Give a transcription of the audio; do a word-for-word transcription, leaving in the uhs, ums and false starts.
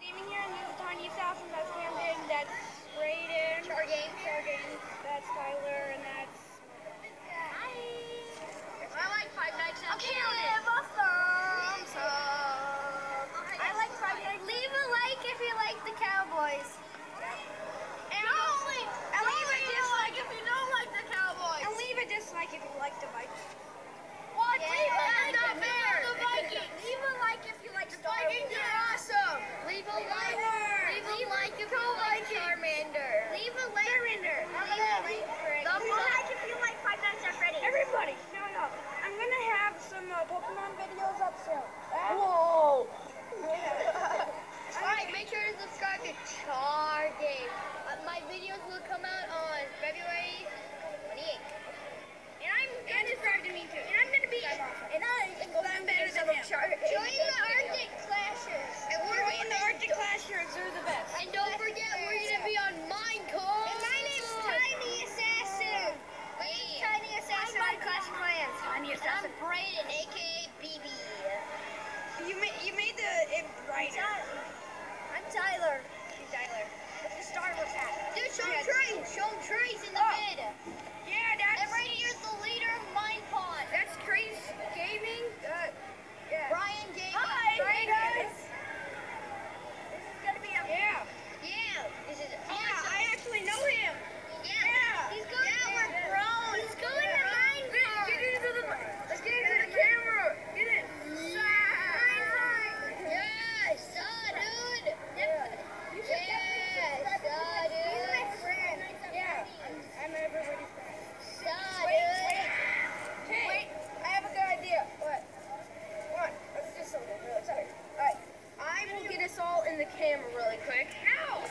Gaming here, and this is Tiniest House, and that's Camden, that's Brayden, Char Games, Char Games, that's Tyler, and that's Hi. I like Five Nights at okay, Freddy's. give a thumbs up. I like Five Nights. Leave a like if you like the Cowboys. And, Don't leave, and leave a dislike if you don't like the Cowboys. And leave a dislike if you like the Vikings. What? Yeah, Leave a like that's not if you fair. like the Vikings. Leave a like if you like The Star Vikings Wars. are awesome. Leave a like. Leave Leave a like if Go you like Vikings. Charmander. Leave a like. Surrender. Leave a like. Leave a like if you like Five Nights at Freddy's. Everybody, showing up. I'm gonna have some uh, Pokemon videos up soon. Whoa. Alright, make sure to subscribe to Char Games. Uh, my videos will come out on February twenty-eighth. And I'm and subscribe to me too. And I'm gonna be and I I'm better than him. Join the Arctic Clashers. And we're going to Arctic Clashers. They're the best. And don't forget, we're gonna be on Minecraft. And my name's Tiny Assassin. My name's Tiny Assassin on Clash of Clans. Tiny And I'm Brayden, aka B B. You made you made the it brighter. I'm Tyler. He's Tyler. With the Star Wars hat. Dude, show Yeah. him Trace. Show him Trace in the Oh. vid. Yeah, that's And right here's the leader of Minepod. that's Trace Gaming. Uh, yeah. Bryan Gaming. Hi, Bryan guys. Gaming. This is gonna be a yeah. Yeah, this is Yeah, awesome. I actually know him. Yeah, Yeah. he's going Yeah, to we're bros. He's going to Minecraft. Get into the let's get into the camera. Get it. Yes, uh, dude. Yeah. Yes, uh, He's my dude. friend. Yeah, I'm, I'm everybody's friend. Uh, Wait, dude. wait. Hey, wait, I have a good idea. What? What? Let's do something really quick. Alright, I will get us all in the camera really quick. Ow!